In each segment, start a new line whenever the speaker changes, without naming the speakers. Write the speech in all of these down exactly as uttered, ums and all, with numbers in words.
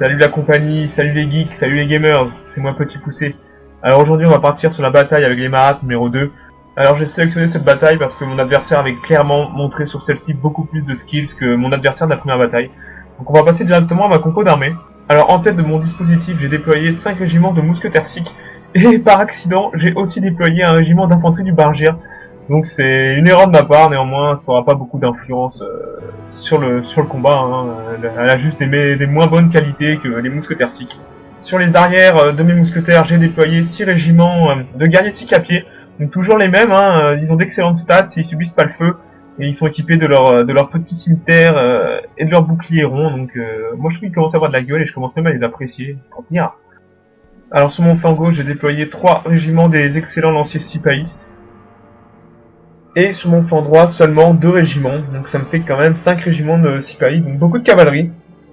Salut la compagnie, salut les geeks, salut les gamers, c'est moi Petit Poussé. Alors aujourd'hui on va partir sur la bataille avec les Marats numéro deux. Alors j'ai sélectionné cette bataille parce que mon adversaire avait clairement montré sur celle-ci beaucoup plus de skills que mon adversaire de la première bataille. Donc on va passer directement à ma compo d'armée. Alors en tête de mon dispositif j'ai déployé cinq régiments de mousquetaires sikhs. Et par accident j'ai aussi déployé un régiment d'infanterie du Bargir. Donc c'est une erreur de ma part, néanmoins ça n'aura pas beaucoup d'influence euh, sur le sur le combat, hein. Elle a juste des, des moins bonnes qualités que les mousquetaires sikhs. Sur les arrières de mes mousquetaires, j'ai déployé six régiments de guerriers sikhs à pied, donc toujours les mêmes, hein. Ils ont d'excellentes stats, ils subissent pas le feu, et ils sont équipés de leur, de leur petit cimetière euh, et de leur bouclier rond, donc euh, moi je trouve qu'ils commencent à avoir de la gueule et je commence même à les apprécier, pour dire. Alors sur mon flanc gauche, j'ai déployé trois régiments des excellents lanciers Sipahi. Et sur mon flanc droit, seulement deux régiments, donc ça me fait quand même cinq régiments de Sipahi, donc beaucoup de cavalerie.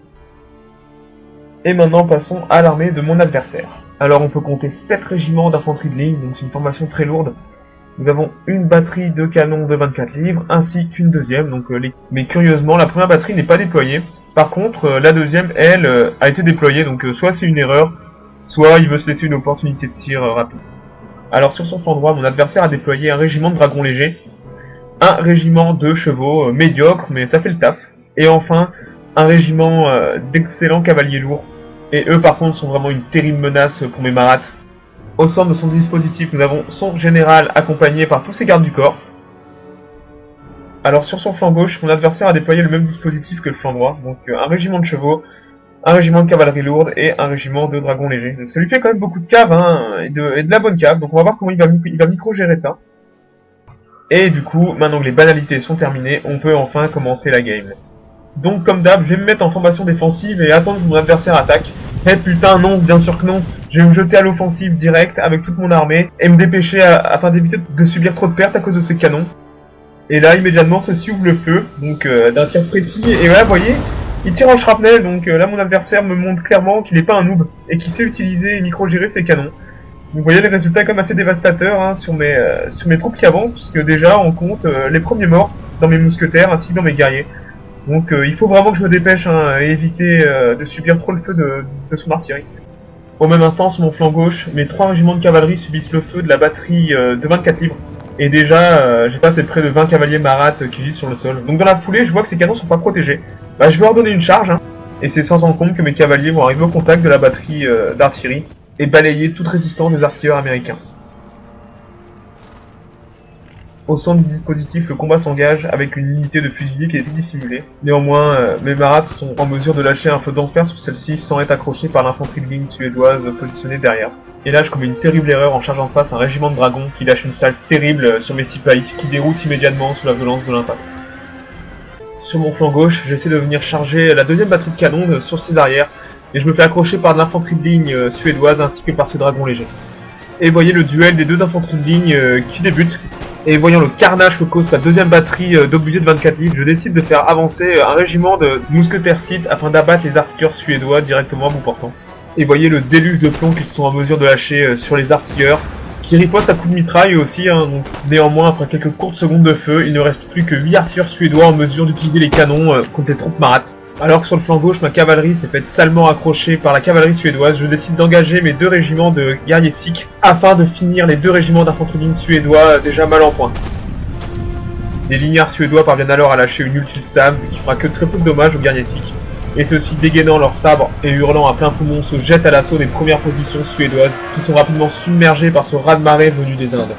Et maintenant passons à l'armée de mon adversaire. Alors on peut compter sept régiments d'infanterie de ligne, donc c'est une formation très lourde. Nous avons une batterie de canons de vingt-quatre livres, ainsi qu'une deuxième, donc euh, les... mais curieusement la première batterie n'est pas déployée. Par contre, euh, la deuxième, elle, euh, a été déployée, donc euh, soit c'est une erreur, soit il veut se laisser une opportunité de tir euh, rapide. Alors sur son flanc droit, mon adversaire a déployé un régiment de dragons légers, un régiment de chevaux euh, médiocre, mais ça fait le taf, et enfin un régiment euh, d'excellents cavaliers lourds. Et eux par contre sont vraiment une terrible menace pour mes Marats. Au centre de son dispositif, nous avons son général accompagné par tous ses gardes du corps. Alors sur son flanc gauche, mon adversaire a déployé le même dispositif que le flanc droit, donc euh, un régiment de chevaux, un régiment de cavalerie lourde et un régiment de dragons légers. Donc ça lui fait quand même beaucoup de cave, hein, et, de, et de la bonne cave, donc on va voir comment il va, il va micro-gérer ça. Et du coup, maintenant que les banalités sont terminées, on peut enfin commencer la game. Donc comme d'hab, je vais me mettre en formation défensive et attendre que mon adversaire attaque. Eh putain non, bien sûr que non. Je vais me jeter à l'offensive direct avec toute mon armée et me dépêcher à, afin d'éviter de subir trop de pertes à cause de ce canon. Et là, immédiatement, ceci ouvre le feu, donc euh, d'un tir précis. Et voilà, vous voyez, il tire en shrapnel, donc euh, là mon adversaire me montre clairement qu'il n'est pas un noob et qu'il sait utiliser et micro-gérer ses canons. Vous voyez les résultats quand même assez dévastateurs, hein, sur, mes, euh, sur mes troupes qui avancent, puisque déjà on compte euh, les premiers morts dans mes mousquetaires ainsi que dans mes guerriers. Donc euh, il faut vraiment que je me dépêche, hein, et éviter euh, de subir trop le feu de, de son artillerie. Au même instant, sur mon flanc gauche, mes trois régiments de cavalerie subissent le feu de la batterie euh, de vingt-quatre livres. Et déjà, euh, j'ai passé près de vingt cavaliers Marats euh, qui vivent sur le sol. Donc dans la foulée, je vois que ces canons sont pas protégés. Bah, je vais leur donner une charge, hein, et c'est sans encombre que mes cavaliers vont arriver au contact de la batterie euh, d'artillerie et balayer toute résistance des artilleurs américains. Au centre du dispositif, le combat s'engage avec une unité de fusiliers qui est dissimulée. Néanmoins, euh, mes Marats sont en mesure de lâcher un feu d'enfer sur celle-ci sans être accrochés par l'infanterie de ligne suédoise positionnée derrière. Et là, je commets une terrible erreur en chargeant face un régiment de dragons qui lâche une salve terrible sur mes Sipahi qui déroute immédiatement sous la violence de l'impact. Sur mon flanc gauche, j'essaie de venir charger la deuxième batterie de canons sur ses arrières et je me fais accrocher par de l'infanterie de ligne suédoise ainsi que par ses dragons légers. Et voyez le duel des deux infanteries de ligne qui débute. Et voyant le carnage que cause sa deuxième batterie d'obusiers de vingt-quatre livres, je décide de faire avancer un régiment de mousquetaires sikhs afin d'abattre les artilleurs suédois directement à bout portant. Et voyez le déluge de plomb qu'ils sont en mesure de lâcher sur les artilleurs, qui ripostent à coups de mitraille aussi, hein, donc néanmoins après quelques courtes secondes de feu, il ne reste plus que huit artilleurs suédois en mesure d'utiliser les canons euh, contre les troupes Marats. Alors que sur le flanc gauche, ma cavalerie s'est faite salement accrocher par la cavalerie suédoise, je décide d'engager mes deux régiments de guerriers sikhs afin de finir les deux régiments d'infanterie de ligne suédois déjà mal en point. Les lignards suédois parviennent alors à lâcher une ultime salve qui fera que très peu de dommages aux guerriers sikhs, et ceux-ci dégainant leurs sabres et hurlant à plein poumon se jettent à l'assaut des premières positions suédoises qui sont rapidement submergées par ce raz-de-marée venu des Indes.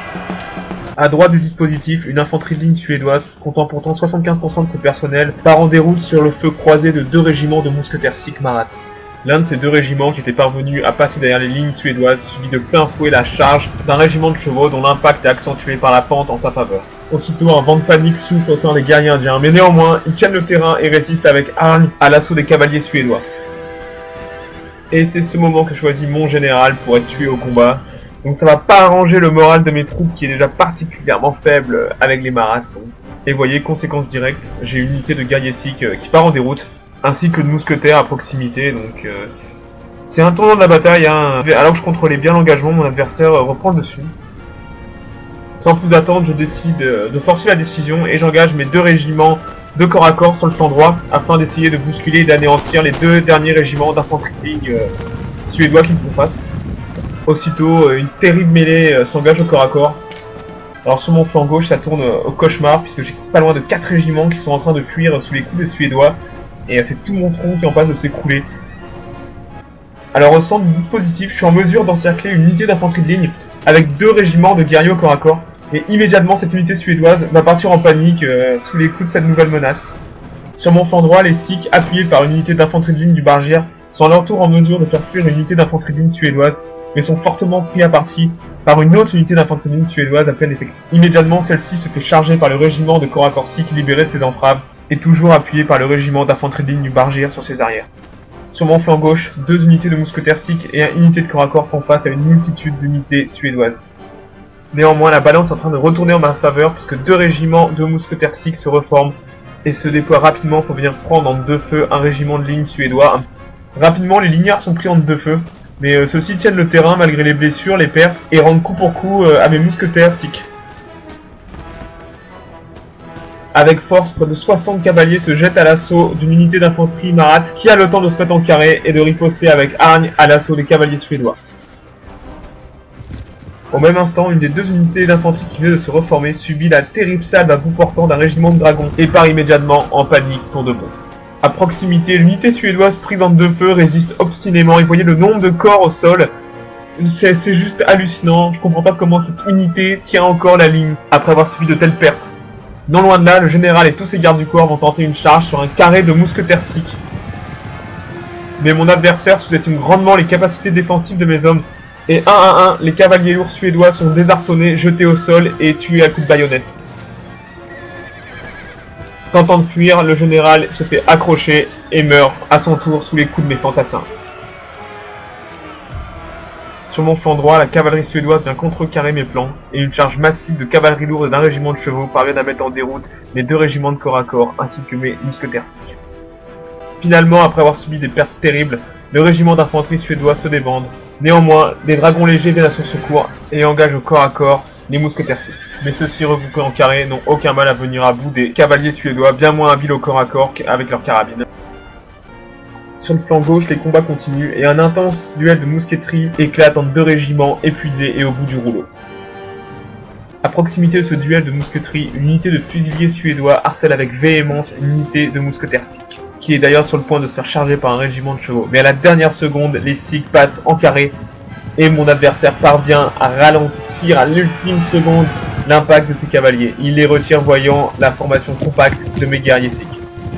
À droite du dispositif, une infanterie de ligne suédoise, comptant pourtant soixante-quinze pour cent de ses personnels, part en déroute sur le feu croisé de deux régiments de mousquetaires sikhs Marats. L'un de ces deux régiments, qui était parvenu à passer derrière les lignes suédoises, subit de plein fouet la charge d'un régiment de chevaux dont l'impact est accentué par la pente en sa faveur. Aussitôt, un vent de panique souffle au sein des guerriers indiens, mais néanmoins, ils tiennent le terrain et résistent avec hargne à l'assaut des cavaliers suédois. Et c'est ce moment que choisit mon général pour être tué au combat. Donc ça va pas arranger le moral de mes troupes qui est déjà particulièrement faible avec les Marats. Et voyez, conséquence directe, j'ai une unité de guerriers sikhs qui part en déroute, ainsi que de mousquetaires à proximité, donc euh, c'est un tournant de la bataille, hein. Alors que je contrôlais bien l'engagement, mon adversaire reprend le dessus. Sans plus attendre, je décide de forcer la décision et j'engage mes deux régiments de corps à corps sur le flanc droit afin d'essayer de bousculer et d'anéantir les deux derniers régiments d'infanterie de ligne euh, suédois qui font face. Aussitôt, euh, une terrible mêlée euh, s'engage au corps à corps. Alors sur mon flanc gauche, ça tourne euh, au cauchemar puisque j'ai pas loin de quatre régiments qui sont en train de fuir sous les coups des Suédois et euh, c'est tout mon front qui est en passe de s'écrouler. Alors au centre du dispositif, je suis en mesure d'encercler une unité d'infanterie de ligne avec deux régiments de guerriers au corps à corps. Et immédiatement, cette unité suédoise va partir en panique euh, sous les coups de cette nouvelle menace. Sur mon flanc droit, les Sikhs, appuyés par une unité d'infanterie de ligne du Bargir, sont à leur tour en mesure de faire fuir une unité d'infanterie de ligne suédoise, mais sont fortement pris à partie par une autre unité d'infanterie de ligne suédoise à plein effectif. Immédiatement, celle-ci se fait charger par le régiment de corps à corps Sikh libéré de ses entraves, et toujours appuyé par le régiment d'infanterie de ligne du Bargir sur ses arrières. Sur mon flanc gauche, deux unités de mousquetaires Sikhs et une unité de corps à corps font face à une multitude d'unités suédoises. Néanmoins, la balance est en train de retourner en ma faveur puisque deux régiments de mousquetaires Sikhs se reforment et se déploient rapidement pour venir prendre en deux feux un régiment de ligne suédois. Rapidement, les lignards sont pris en deux feux, mais euh, ceux-ci tiennent le terrain malgré les blessures, les pertes et rendent coup pour coup euh, à mes mousquetaires Sikhs. Avec force, près de soixante cavaliers se jettent à l'assaut d'une unité d'infanterie marath qui a le temps de se mettre en carré et de riposter avec hargne à l'assaut des cavaliers suédois. Au même instant, une des deux unités d'infanterie qui vient de se reformer subit la terrible salve à bout portant d'un régiment de dragons et part immédiatement en panique pour de bon. À proximité, l'unité suédoise prise en deux feux résiste obstinément et voyez le nombre de corps au sol. C'est juste hallucinant, je comprends pas comment cette unité tient encore la ligne après avoir subi de telles pertes. Non loin de là, le général et tous ses gardes du corps vont tenter une charge sur un carré de mousquetaires Sikhs. Mais mon adversaire sous-estime grandement les capacités défensives de mes hommes. Et un à un, les cavaliers lourds suédois sont désarçonnés, jetés au sol et tués à coups de baïonnette. Tentant de fuir, le général se fait accrocher et meurt à son tour sous les coups de mes fantassins. Sur mon flanc droit, la cavalerie suédoise vient contrecarrer mes plans, et une charge massive de cavalerie lourde d'un régiment de chevaux parvient à mettre en déroute les deux régiments de corps à corps ainsi que mes mousquetaires Sikhs. Finalement, après avoir subi des pertes terribles, le régiment d'infanterie suédois se débande. Néanmoins, des dragons légers viennent à son secours et engagent au corps à corps les mousquetaires Sikhs. Mais ceux-ci, regroupés en carré, n'ont aucun mal à venir à bout des cavaliers suédois bien moins habiles au corps à corps qu'avec leurs carabines. Sur le flanc gauche, les combats continuent et un intense duel de mousqueterie éclate entre deux régiments épuisés et au bout du rouleau. À proximité de ce duel de mousqueterie, une unité de fusiliers suédois harcèle avec véhémence une unité de mousquetaires Sikhs, qui est d'ailleurs sur le point de se faire charger par un régiment de chevaux. Mais à la dernière seconde, les Sikhs passent en carré et mon adversaire parvient à ralentir à l'ultime seconde l'impact de ses cavaliers. Il les retire voyant la formation compacte de mes guerriers Sikhs.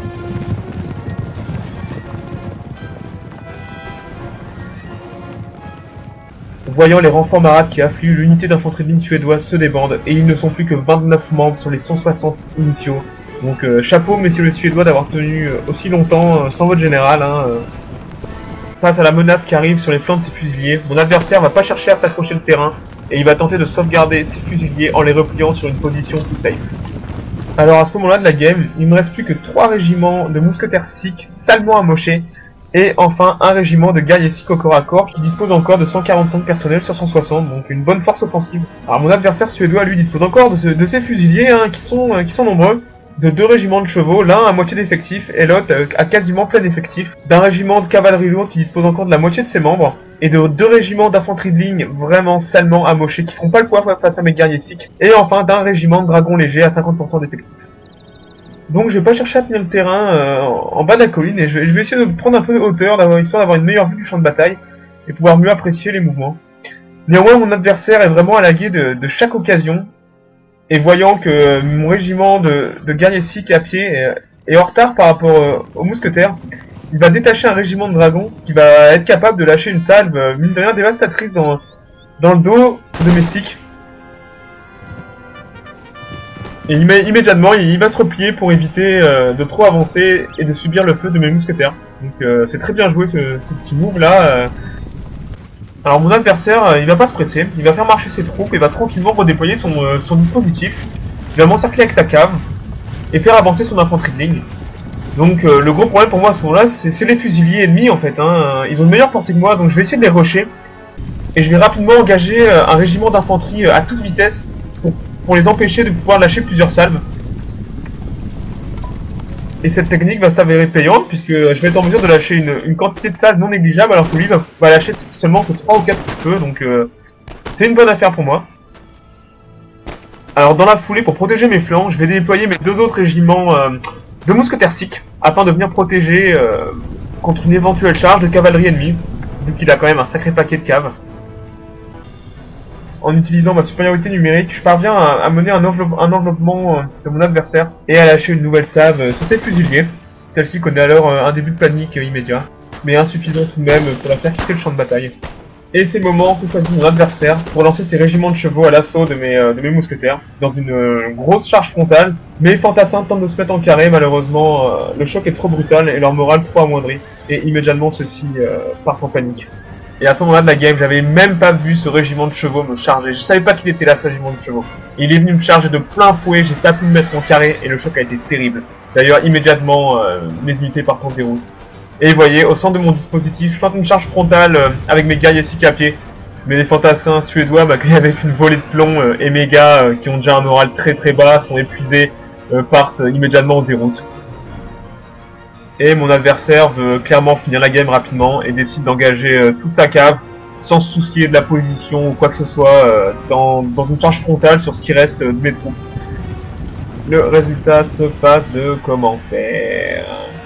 Voyant les renforts maraths qui affluent, l'unité d'infanterie de ligne suédoise se débande et ils ne sont plus que vingt-neuf membres sur les cent soixante initiaux. Donc euh, chapeau messieurs les Suédois d'avoir tenu euh, aussi longtemps euh, sans votre général. Hein, euh. Face à la menace qui arrive sur les flancs de ses fusiliers, mon adversaire va pas chercher à s'accrocher le terrain et il va tenter de sauvegarder ses fusiliers en les repliant sur une position plus safe. Alors à ce moment-là de la game, il me reste plus que trois régiments de mousquetaires Sikhs salement amochés et enfin un régiment de guerriers Sikhs au corps à corps qui dispose encore de cent quarante-cinq personnels sur cent soixante, donc une bonne force offensive. Alors mon adversaire suédois lui dispose encore de, ce, de ses fusiliers hein, qui, sont, euh, qui sont nombreux, de deux régiments de chevaux, l'un à moitié d'effectif et l'autre euh, à quasiment plein effectif, d'un régiment de cavalerie lourde qui dispose encore de la moitié de ses membres, et de deux régiments d'infanterie de ligne vraiment salement amochés qui feront pas le poids face à mes guerriers Sikhs, et enfin d'un régiment de dragons légers à cinquante pour cent d'effectif. Donc je vais pas chercher à tenir le terrain euh, en bas de la colline et je vais, je vais essayer de prendre un peu de hauteur, d'avoir, histoire d'avoir une meilleure vue du champ de bataille et pouvoir mieux apprécier les mouvements. Néanmoins mon adversaire est vraiment à la guet de, de chaque occasion et voyant que mon régiment de, de guerriers Sikhs à pied est, est en retard par rapport euh, aux mousquetaires, il va détacher un régiment de dragons qui va être capable de lâcher une salve euh, mine de rien dévastatrice dans, dans le dos de mes Sikhs. Et immédiatement, il va se replier pour éviter euh, de trop avancer et de subir le feu de mes mousquetaires. Donc euh, c'est très bien joué ce, ce petit move là. Euh. Alors mon adversaire, euh, il va pas se presser, il va faire marcher ses troupes et va tranquillement redéployer son, euh, son dispositif. Il va m'encercler avec sa cave et faire avancer son infanterie de ligne. Donc euh, le gros problème pour moi à ce moment-là, c'est les fusiliers ennemis en fait. Hein. Ils ont une meilleure portée que moi, donc je vais essayer de les rusher. Et je vais rapidement engager euh, un régiment d'infanterie euh, à toute vitesse pour, pour les empêcher de pouvoir lâcher plusieurs salves. Et cette technique va s'avérer payante puisque je vais être en mesure de lâcher une, une quantité de salve non négligeable alors que lui va, va lâcher seulement que trois ou quatre feux, donc euh, c'est une bonne affaire pour moi. Alors dans la foulée, pour protéger mes flancs, je vais déployer mes deux autres régiments euh, de mousquetaires sikhs afin de venir protéger euh, contre une éventuelle charge de cavalerie ennemie, vu qu'il a quand même un sacré paquet de caves. En utilisant ma supériorité numérique, je parviens à, à mener un, enveloppe, un enveloppement euh, de mon adversaire et à lâcher une nouvelle salve euh, sur ses fusiliers. Celle-ci connaît alors euh, un début de panique euh, immédiat, mais insuffisant tout de même pour la faire quitter le champ de bataille. Et c'est le moment que choisit mon adversaire pour lancer ses régiments de chevaux à l'assaut de mes, euh, de mes mousquetaires, dans une euh, grosse charge frontale. Mais les fantassins tentent de se mettre en carré, malheureusement euh, le choc est trop brutal et leur morale trop amoindrie, et immédiatement ceux-ci euh, partent en panique. Et à ce moment-là de la game, j'avais même pas vu ce régiment de chevaux me charger. Je savais pas qu'il était là, ce régiment de chevaux. Et il est venu me charger de plein fouet, j'ai pas pu me mettre en carré et le choc a été terrible. D'ailleurs, immédiatement, euh, mes unités partent en déroute. Et vous voyez, au centre de mon dispositif, je tente une charge frontale euh, avec mes guerriers six à pied. Mais les fantassins suédois m'accueillent avec une volée de plomb euh, et mes gars, euh, qui ont déjà un moral très très bas, sont épuisés, euh, partent euh, immédiatement en déroute. Et mon adversaire veut clairement finir la game rapidement et décide d'engager euh, toute sa cave sans se soucier de la position ou quoi que ce soit euh, dans, dans une charge frontale sur ce qui reste euh, de mes troupes. Le résultat se passe de commentaires.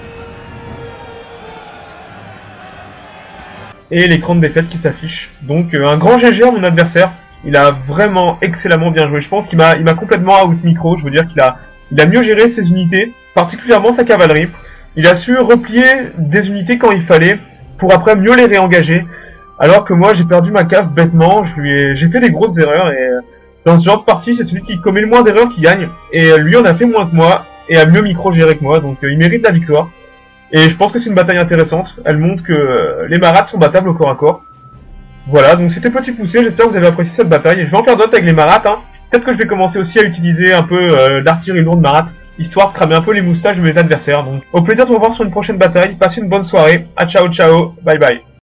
Et l'écran de défaite qui s'affiche. Donc euh, un grand G G à mon adversaire. Il a vraiment excellemment bien joué. Je pense qu'il m'a il m'a complètement out micro. Je veux dire qu'il a, il a mieux géré ses unités, particulièrement sa cavalerie. Il a su replier des unités quand il fallait, pour après mieux les réengager. Alors que moi j'ai perdu ma cave bêtement, j'ai fait des grosses erreurs et euh, dans ce genre de partie c'est celui qui commet le moins d'erreurs qui gagne. Et euh, lui en a fait moins que moi et a mieux micro géré que moi, donc euh, il mérite la victoire. Et je pense que c'est une bataille intéressante, elle montre que euh, les marats sont battables au corps à corps. Voilà, donc c'était Petit Poussé, j'espère que vous avez apprécié cette bataille. Je vais en faire d'autres avec les marats, hein. Peut-être que je vais commencer aussi à utiliser un peu euh, l'artillerie lourde marate, histoire de cramer un peu les moustaches de mes adversaires. Donc au plaisir de vous revoir sur une prochaine bataille, passez une bonne soirée, à ciao ciao, bye bye.